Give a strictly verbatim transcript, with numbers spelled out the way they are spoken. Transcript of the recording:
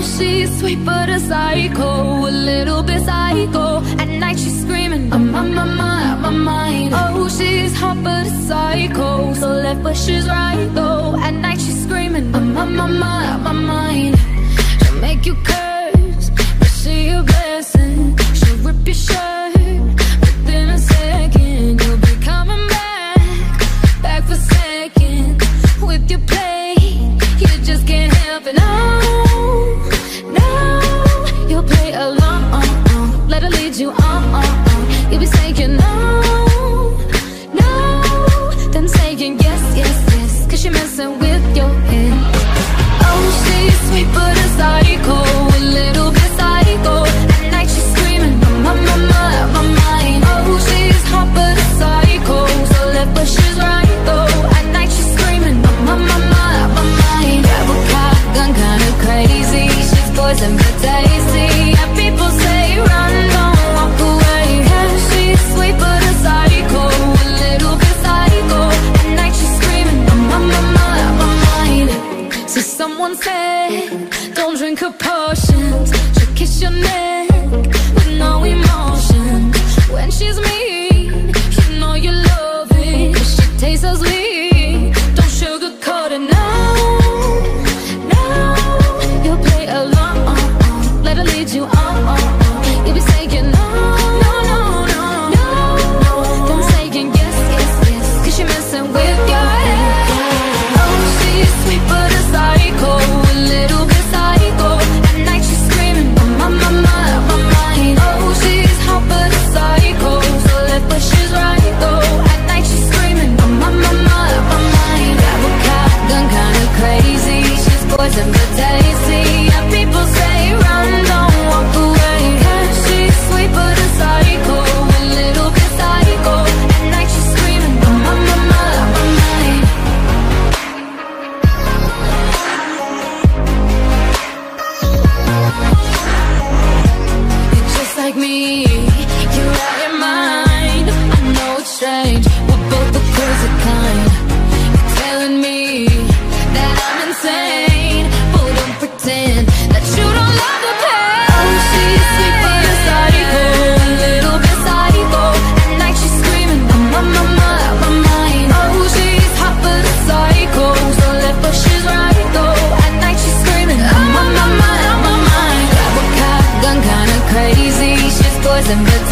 she's sweet but a psycho, a little bit psycho. At night she's screaming, I'm on my mind, my mind. Oh, she's hot but a psycho, so left but she's right though. At night she's screaming, I'm on my mind, my mind. She'll make you curse, but she a blessing. She'll rip your shirt within a second. You'll be coming back, back for seconds with your play. You just can't help it, no, no. You'll play along, let her lead you on, on, on. You'll be saying no, no, then saying yes, yes, yes, cause you're messing with your head. Oh, she's sweet but a psycho, a little bit psycho. At night she's screaming, my, my, my, my mind. Oh, she's hot but a psycho, so left but she's right though. At night she's screaming, my, my, my, my, my mind. Grab a cop, gun kinda crazy, she's poison but tasty. Yeah, people say run, don't walk away. Yeah, she's sweet but a psycho, a little bit psycho. At night she's screaming, my, my, my, my, my mind. So someone said, don't drink her potions. She'll kiss your neck with no emotion. When she's mean, you know you love it, 'cause she tastes so sweet. Don't sugarcoat it, no, no. You'll play along, let her lead you on. You'll be saying no, no, no, no, no, no. Then saying yes, yes, yes, 'cause you're messing with your head. Oh, she's sweet but a psycho, a little bit psycho. At night she's screaming, my, my, my, my mind. Oh, she's hot but a psycho, so left but she's right though. At night she's screaming, my, my, my, my, my mind. Grab a cop, gun kinda crazy, she's poison but tasty. Yeah, people say run, don't walk away. Yeah, she's sweet but a psycho, a little bit psycho. At night she's screaming, my, my, my, my, my mind. You're just like me, you're out your mind. I know it's strange, we're both the crazy kind. You're telling me that I'm insane, but don't pretend that you don't love the pain. Oh, she's sweet but a psycho, a little bit psycho. At night she's screaming, I'm on my, my, my mind. Oh, she's hot but a psycho, so left but she's right though. At night she's screaming, I'm on my, my, my mind. Grab a cop, gun kinda crazy, she's poison but